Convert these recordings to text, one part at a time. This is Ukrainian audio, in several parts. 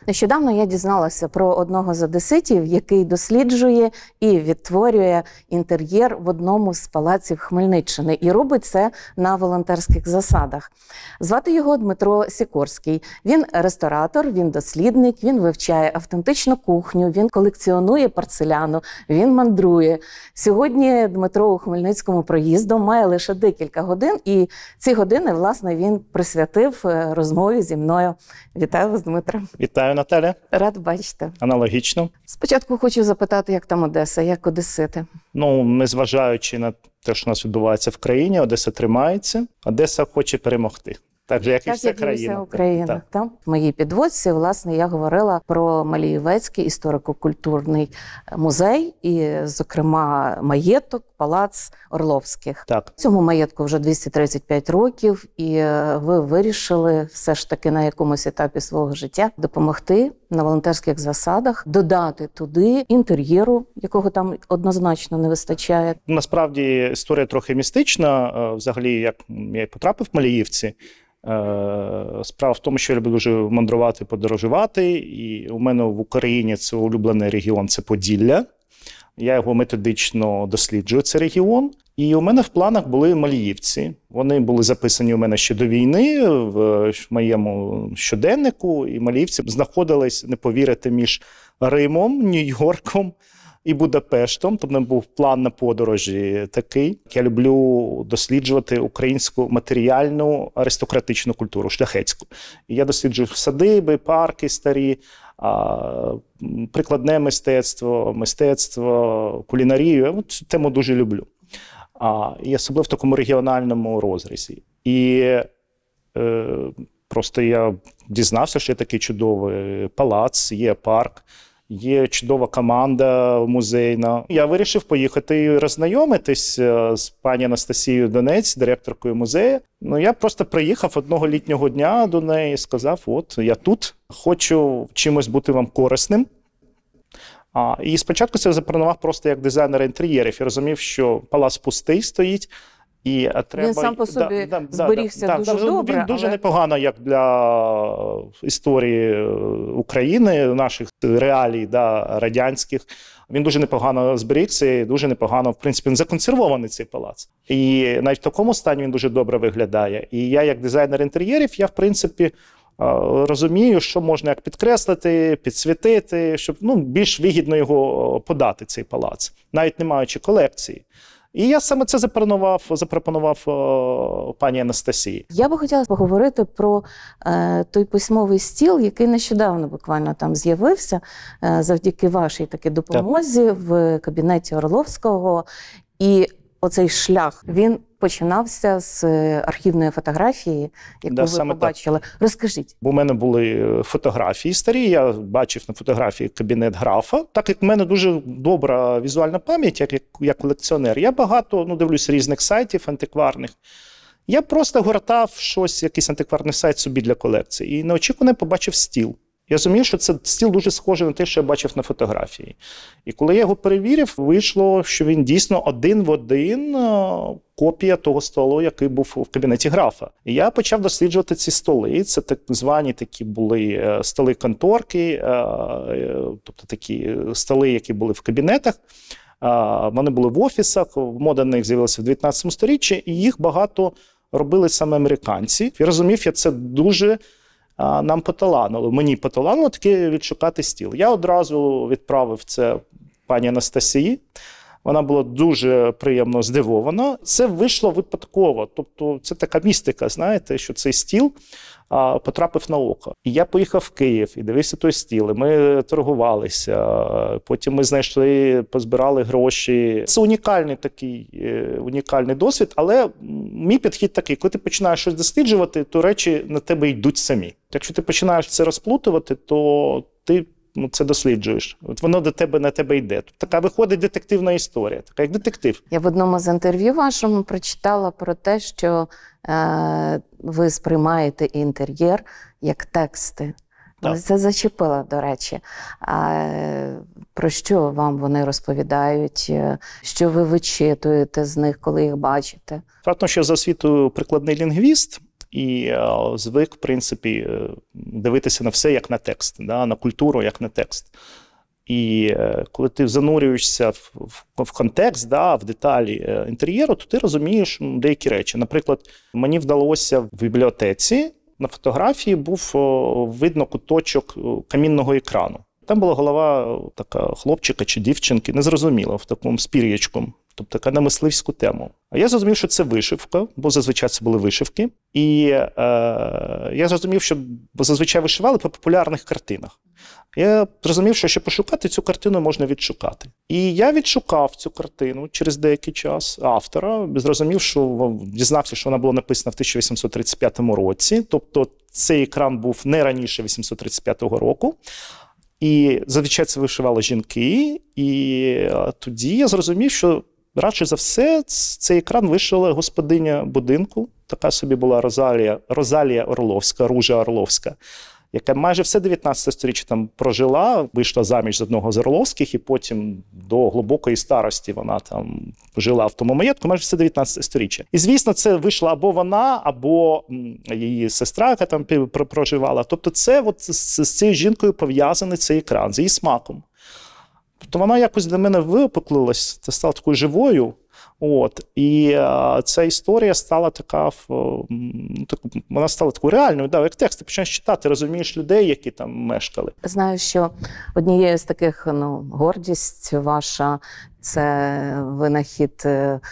Нещодавно я дізналася про одного з одеситів, який досліджує і відтворює інтер'єр в одному з палаців Хмельниччини. І робить це на волонтерських засадах. Звати його Дмитро Сікорський. Він ресторатор, він дослідник, він вивчає автентичну кухню, він колекціонує порцеляну, він мандрує. Сьогодні Дмитро у Хмельницькому проїздом має лише декілька годин, і ці години, власне, він присвятив розмові зі мною. Вітаю вас, Дмитро. Вітаю, Наталя. Рад бачити. Аналогічно. Спочатку хочу запитати, як там Одеса, як одесити? Незважаючи на те, що у нас відбувається в країні, Одеса тримається. Одеса хоче перемогти. Так же, як і вся країна. Вся Україна. Так. В моїй підводці, власне, я говорила про Малієвецький історико-культурний музей і, зокрема, маєток, палац Орловських. Так. Цьому маєтку вже 235 років, і ви вирішили все ж таки на якомусь етапі свого життя допомогти на волонтерських засадах, додати туди інтер'єру, якого там однозначно не вистачає. Насправді історія трохи містична. Взагалі, як я потрапив в Маліївці, справа в тому, що я люблю дуже мандрувати, подорожувати, і у мене в Україні це улюблений регіон – це Поділля. Я його методично досліджую, цей регіон. І у мене в планах були Маліївці. Вони були записані у мене ще до війни в моєму щоденнику. І Маліївці знаходились, не повірите, між Римом, Нью-Йорком і Будапештом. Тобто був план на подорожі такий. Я люблю досліджувати українську матеріальну аристократичну культуру, шляхетську. І я досліджую садиби, парки старі, прикладне мистецтво, кулінарію. Я цю тему дуже люблю. І особливо в такому регіональному розрізі. І просто я дізнався, що є такий чудовий палац, є парк, є чудова команда музейна. Я вирішив поїхати і роззнайомитись з пані Анастасією Донець, директоркою музею. Я просто приїхав одного літнього дня до неї і сказав, от, я тут, хочу чимось бути вам корисним. І спочатку це запропонував просто як дизайнер інтер'єрів. Я розумів, що палац пустий стоїть. І треба... Він сам по собі зберігся дуже добре. Він дуже непогано, як для історії України, наших реалій радянських. Він дуже непогано зберігся і дуже непогано, в принципі, законсервований цей палац. І навіть в такому стані він дуже добре виглядає. І я, як дизайнер інтер'єрів, я, в принципі, розумію, що можна як підкреслити, підсвітити, щоб більш вигідно його подати, цей палац, навіть не маючи колекції. І я саме це запропонував пані Анастасії. Я би хотіла поговорити про той письмовий стіл, який нещодавно буквально там з'явився, завдяки вашій такій допомозі в кабінеті Орловського. І оцей шлях, він починався з архівної фотографії, яку ви побачили. Так. Розкажіть. Бо в мене були фотографії старі, я бачив на фотографії кабінет графа. Так як в мене дуже добра візуальна пам'ять, як колекціонер, я багато дивлюсь різних сайтів антикварних. Я просто гортав якийсь антикварний сайт собі для колекції і неочікувано побачив стіл. Я розумію, що це стіл дуже схожий на те, що я бачив на фотографії. І коли я його перевірив, вийшло, що він дійсно один в один копія того столу, який був в кабінеті графа. І я почав досліджувати ці столи. Це так звані такі були столи-конторки, тобто такі столи, які були в кабінетах. Вони були в офісах, мода на них з'явилася в 19 сторіччі, і їх багато робили саме американці. Я розумів, це дуже... Нам поталанило, мені поталанило таки відшукати стіл. Я одразу відправив це пані Анастасії. Вона була дуже приємно здивована. Це вийшло випадково. Тобто це така містика, знаєте, що цей стіл потрапив на око. І я поїхав в Київ і дивився той стіл. І ми торгувалися. Потім ми знайшли, позбирали гроші. Це унікальний досвід, але мій підхід такий. Коли ти починаєш щось досліджувати, то речі на тебе йдуть самі. Якщо ти починаєш це розплутувати, то ти це досліджуєш. От воно на тебе йде. Така виходить детективна історія, така як детектив. Я в одному з інтерв'ю вашому прочитала про те, що ви сприймаєте інтер'єр як тексти. Так. Це зачепило, до речі. Про що вам вони розповідають? Що ви вичитуєте з них, коли їх бачите? Фактично, що за освітою прикладний лінгвіст, і звик, в принципі, дивитися на все як на текст, да, на культуру як на текст. І коли ти занурюєшся в контекст, да, в деталі інтер'єру, то ти розумієш деякі речі. Наприклад, мені вдалося в бібліотеці, на фотографії був видно куточок камінного екрану. Там була голова така хлопчика чи дівчинки, незрозуміло, в такому з пір'ячком. Тобто така на мисливську тему. А я зрозумів, що це вишивка, бо зазвичай це були вишивки. І я зрозумів, що зазвичай вишивали по популярних картинах. Я зрозумів, що щоб пошукати цю картину, можна відшукати. І я відшукав цю картину через деякий час автора, зрозумів, що дізнався, що вона була написана в 1835 році. Тобто цей екран був не раніше 1835 року. І зазвичай це вишивали жінки. І тоді я зрозумів, що радше за все цей екран вишила господиня будинку. Така собі була Розалія Орловська, Ружа Орловська, яка майже все 19 сторіччя там прожила, вийшла заміж з одного з Орловських, і потім до глибокої старості вона там жила в тому маєтку, майже все 19 сторіччя. І, звісно, це вийшла або вона, або її сестра, яка там проживала. Тобто це от з цією жінкою пов'язаний цей екран, з її смаком. Тобто вона якось для мене випеклилась, це стало такою живою. От. І ця історія стала така, вона стала такою реальною, да, як текст. Ти починаєш читати, розумієш людей, які там мешкали. Знаю, що однією з таких, гордість ваша – це винахід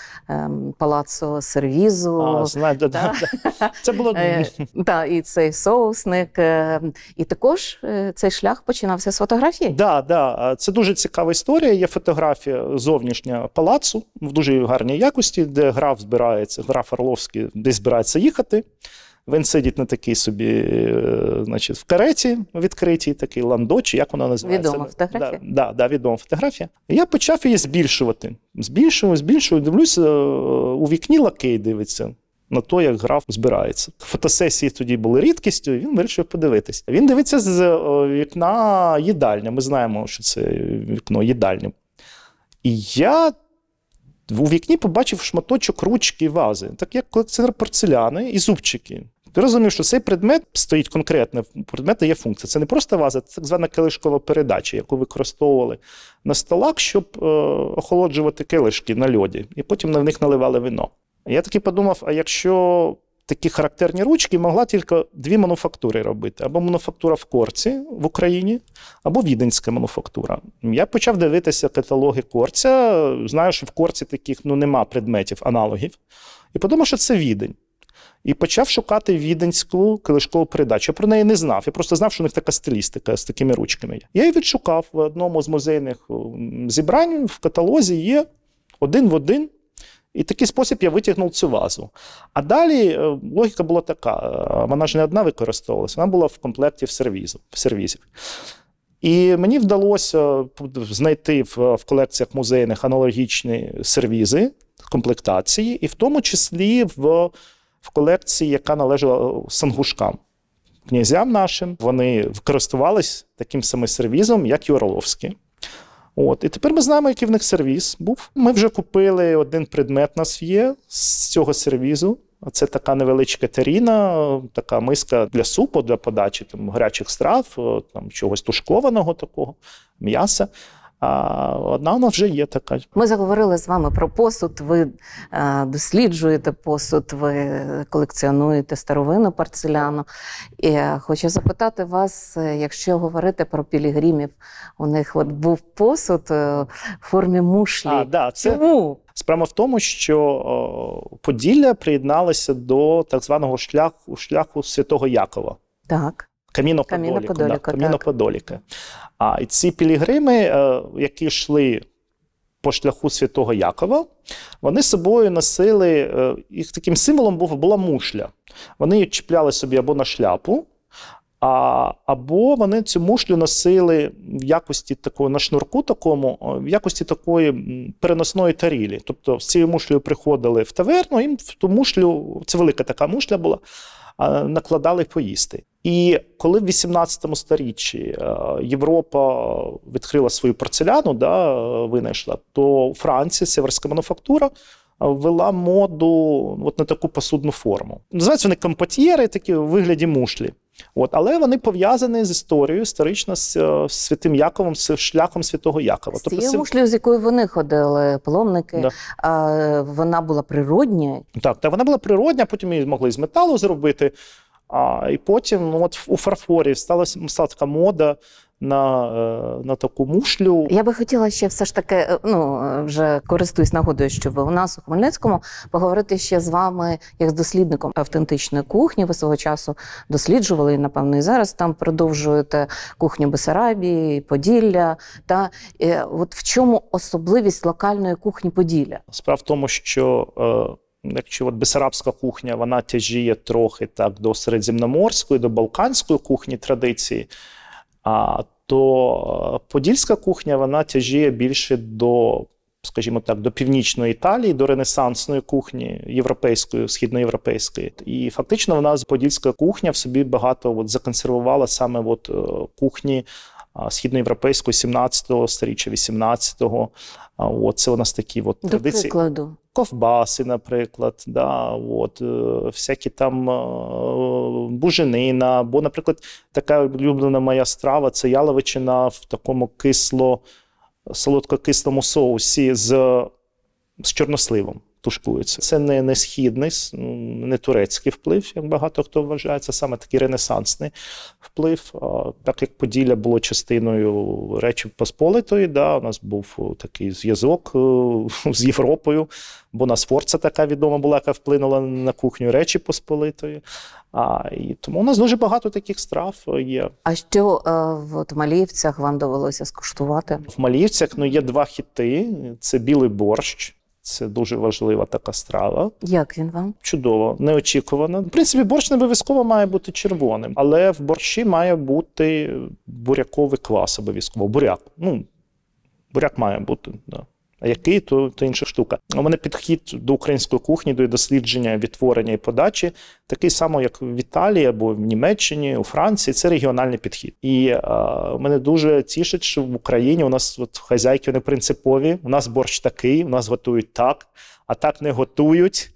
палацу сервізу. Знаю, да. Це було... Так, і цей соусник. І також цей шлях починався з фотографії. Так. Це дуже цікава історія. Є фотографія зовнішня палацу в дуже гарній якості, де граф Орловський десь збирається їхати. Він сидить на такій собі, в кареті відкритій, такий ландо, чи як вона називається. Відома фотографія? Да, відома фотографія. Я почав її збільшувати. Збільшую, дивлюся, у вікні лакей дивиться на те, як граф збирається. Фотосесії тоді були рідкістю, і він вирішив подивитись. Він дивиться з вікна їдальня. Ми знаємо, що це вікно їдальня. І я у вікні побачив шматочок ручки і вази, так як колекціонер порцеляни і зубчики. Ти розумів, що цей предмет стоїть конкретно, предмет є функція. Це не просто ваза, це так звана келишкова передача, яку використовували на столах, щоб охолоджувати келишки на льоді, і потім на них наливали вино. Я таки подумав, а якщо такі характерні ручки могла тільки дві мануфактури робити. Або мануфактура в Корці в Україні, або віденська мануфактура. Я почав дивитися каталоги Корця, знаю, що в Корці таких нема предметів, аналогів, і подумав, що це Відень. І почав шукати віденську килишкову передачу. Я про неї не знав. Я просто знав, що у них така стилістика з такими ручками є. Я її відшукав в одному з музейних зібрань, в каталозі є один в один. І в такий спосіб я витягнув цю вазу. А далі логіка була така, вона ж не одна використовувалася, вона була в комплекті сервізів. І мені вдалося знайти в колекціях музейних аналогічні сервізи, комплектації, і в тому числі в колекції, яка належала сангушкам, князям нашим. Вони користувались таким самим сервізом, як і Орловські. І тепер ми знаємо, який в них сервіз був. Ми вже купили один предмет, у нас є з цього сервізу. Це така невеличка теріна, така миска для супу, для подачі гарячих страв, чогось тушкованого такого, м'яса. А одна у нас вже є така. Ми заговорили з вами про посуд, ви досліджуєте посуд, ви колекціонуєте старовинну порцеляну. І хочу запитати вас, якщо говорити про пілігримів, у них був посуд в формі мушлі. Чому? Справа в тому, що Поділля приєдналося до так званого шляху Святого Якова. Так. Каміно-Подоліка. І ці пілігрими, які йшли по шляху Святого Якова, вони з собою носили, їх таким символом була мушля. Вони її чіпляли собі або на шляпу, або вони цю мушлю носили в якості такої, на шнурку такому, в якості такої переносної тарілі. Тобто з цією мушлею приходили в таверну, їм в ту мушлю, це велика така мушля була, накладали поїсти. І коли в 18 сторіччі Європа відкрила свою порцеляну, винайшла, то у Франції северська мануфактура ввела моду от на таку посудну форму. Називаються вони компотьєри, такі у вигляді мушлі. Але вони пов'язані з історією історично з Святим Яковом, з шляхом Святого Якова. З цією мушлею, з якою вони ходили, паломники, да. Вона була природня? Так, вона була природня, потім її могли з металу зробити, і потім у фарфорі стала така мода на таку мушлю. Я би хотіла ще все ж таки, вже користуюсь нагодою, що ви у нас у Хмельницькому, поговорити ще з вами як з дослідником автентичної кухні. Ви свого часу досліджували і, напевно, і зараз там продовжуєте кухню Бессарабії, Поділля. От в чому особливість локальної кухні Поділля? Справа в тому, що якщо бессарабська кухня, вона тяжіє трохи так до середземноморської, до балканської кухні традиції, то подільська кухня, вона тяжіє більше до, скажімо так, до північної Італії, до ренесансної кухні, європейської, східноєвропейської. І фактично вона, подільська кухня, в собі багато законсервувала саме кухні східноєвропейської 17-го сторіччя, 18-го. Це у нас такі традиції. До прикладу. Ковбаси, наприклад, всякі там буженина, або, наприклад, така улюблена моя страва – це яловичина в такому солодко-кислому соусі з чорносливом тушкується. Це не східний, не турецький вплив, як багато хто вважає, це саме такий ренесансний вплив. Так як Поділля було частиною Речі Посполитої, у нас був такий зв'язок з Європою, бо у нас Сфорца така відома була, яка вплинула на кухню Речі Посполитої. І тому у нас дуже багато таких страв є. А що в Маліївцях вам довелося скуштувати? В Маліївцях є два хіти. Це білий борщ. Це дуже важлива така страва. Як він вам? Чудово, неочікувано. В принципі, борщ не обов'язково має бути червоним, але в борщі має бути буряковий квас обов'язково. Буряк. Буряк має бути, да. А який, то інша штука. У мене підхід до української кухні, до дослідження, відтворення і подачі такий самий, як в Італії або в Німеччині, у Франції. Це регіональний підхід. І мене дуже тішить, що в Україні у нас хазяйки вони принципові. У нас борщ такий, у нас готують так, а так не готують.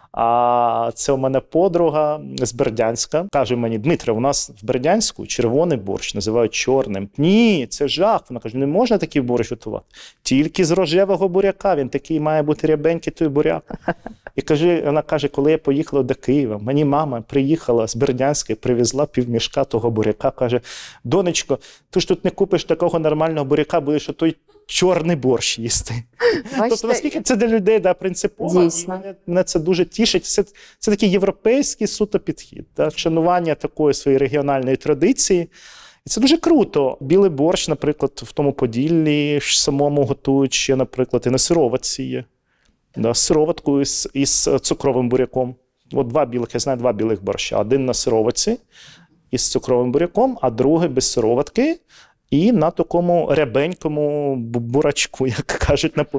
Це у мене подруга з Бердянська. Каже мені: Дмитре, у нас в Бердянську червоний борщ називають чорним. Ні, це жах. Вона каже, не можна такий борщ готувати. Тільки з рожевого буряка. Він такий має бути рябенький той буряк. І вона каже, коли я поїхала до Києва, мені мама приїхала з Бердянська і привезла півмішка того буряка. Каже, донечко, ти ж тут не купиш такого нормального буряка, будеш отой чорний борщ їсти. Бачите? Тобто, наскільки це для людей принципово, мене це дуже тішить. Це такий європейський суто підхід, вшанування такої своєї регіональної традиції. І це дуже круто. Білий борщ, наприклад, в тому Поділлі самому готують ще, наприклад, і на сироватці є. З сироваткою із цукровим буряком. Два білих, я знаю, два білих борща. Один на сироватці із цукровим буряком, а другий без сироватки. І на такому рябенькому бурачку, як кажуть, на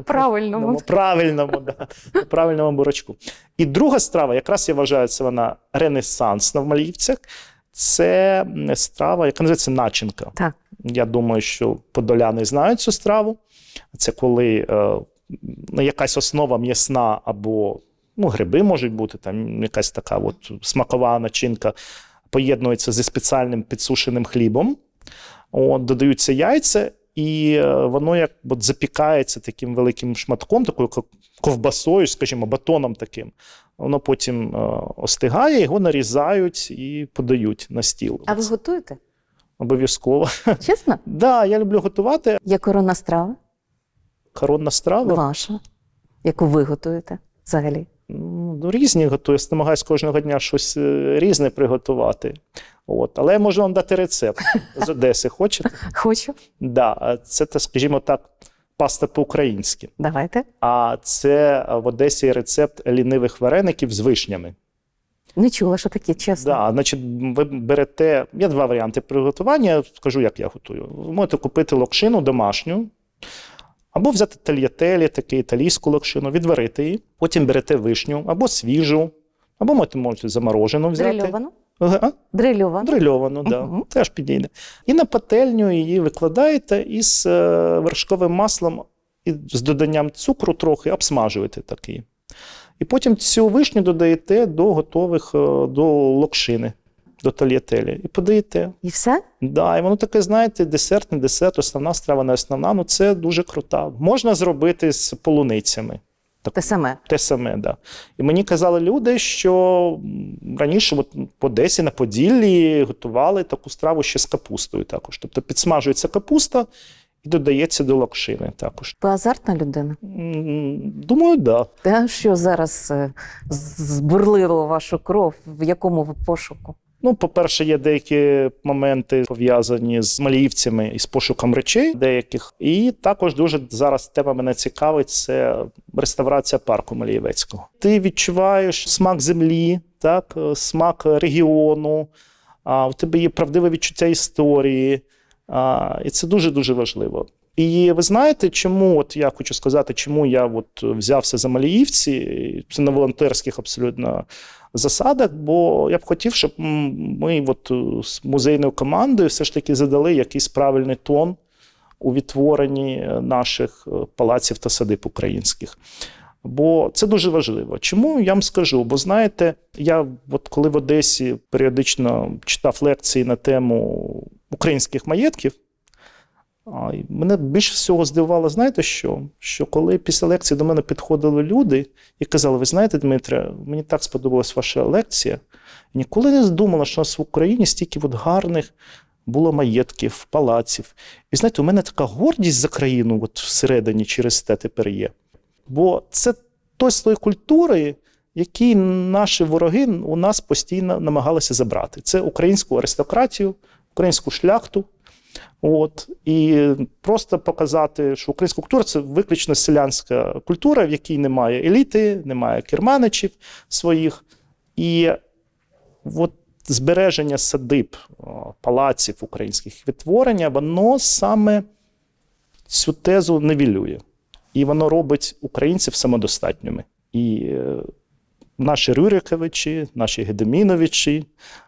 правильному бурачку. І друга страва, якраз я вважаю, це вона ренесансна в Маліївцях, це страва, яка називається начинка. Так. Я думаю, що подоляни знають цю страву. Це коли якась основа м'ясна або гриби можуть бути, там якась така смакова начинка поєднується зі спеціальним підсушеним хлібом. Додаються яйця, і воно як запікається таким великим шматком, такою ковбасою, скажімо, батоном таким. Воно потім остигає, його нарізають і подають на стіл. А ви готуєте? Обов'язково. Чесно? Так, я люблю готувати. Є коронна страва? Коронна страва? Ваша. Яку ви готуєте взагалі? Різні готую. Я намагаюся кожного дня щось різне приготувати. Але я можу вам дати рецепт з Одеси. Хочете? Хочу. Да, це, скажімо так, паста по-українськи. Давайте. А це в Одесі рецепт лінивих вареників з вишнями. Не чула, що таке, чесно. Да, значить, ви берете, є два варіанти приготування, скажу, як я готую. Ви можете купити локшину домашню, або взяти тальятелі, таку італійську локшину, відварити її, потім берете вишню, або свіжу, або можете заморожену взяти. Дрильовану? Дрильовану. Дрильовану, так. Да. Теж підійде. І на пательню її викладаєте із вершковим маслом і з доданням цукру трохи обсмажуєте такий. І потім цю вишню додаєте до готових, до локшини, до тальятелі. І подаєте. І все? Да, і воно таке, знаєте, десерт, не десерт, основна страва, не основна. Ну, це дуже круто. Можна зробити з полуницями. Те саме. Те саме, да. І мені казали люди, що раніше от в Одесі, на Поділлі готували таку страву ще з капустою також. Тобто підсмажується капуста і додається до локшини також. Ви азартна людина? Думаю, да. Те, що зараз збурлило вашу кров, в якому ви пошуку? Ну, по-перше, є деякі моменти пов'язані з маліївцями і з пошуком речей деяких. І також дуже зараз тема мене цікавить – це реставрація парку Малієвецького. Ти відчуваєш смак землі, так, смак регіону, у тебе є правдиве відчуття історії, і це дуже-дуже важливо. І ви знаєте, чому, от я хочу сказати, чому я от взявся за Маліївці, це на волонтерських абсолютно засадах, бо я б хотів, щоб ми от з музейною командою все ж таки задали якийсь правильний тон у відтворенні наших палаців та садиб українських. Бо це дуже важливо. Чому? Я вам скажу. Бо знаєте, я от коли в Одесі періодично читав лекції на тему українських маєтків, мене більше всього здивувало, знаєте що? Що коли після лекції до мене підходили люди і казали, ви знаєте, Дмитре, мені так сподобалась ваша лекція, я ніколи не здумала, що у нас в Україні стільки от гарних було маєтків, палаців. І знаєте, у мене така гордість за країну от всередині через те тепер є. Бо це той слой культури, який наші вороги у нас постійно намагалися забрати. Це українську аристократію, українську шляхту. От, і просто показати, що українська культура – це виключно селянська культура, в якій немає еліти, немає керманичів своїх. І от збереження садиб, палаців українських, відтворення, воно саме цю тезу нівелює. І воно робить українців самодостатніми. І наші Рюриковичі, наші Гедеміновичі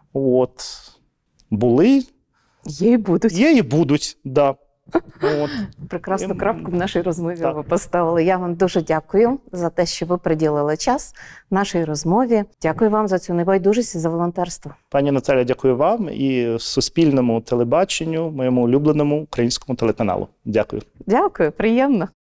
були, Є і будуть. є і будуть, да. От. Прекрасну крапку в нашій розмові Так. ви поставили. Я вам дуже дякую за те, що ви приділили час нашій розмові. Дякую вам за цю небайдужість і за волонтерство. Пані Наталя, дякую вам і Суспільному телебаченню, моєму улюбленому українському телеканалу. Дякую. Дякую, приємно.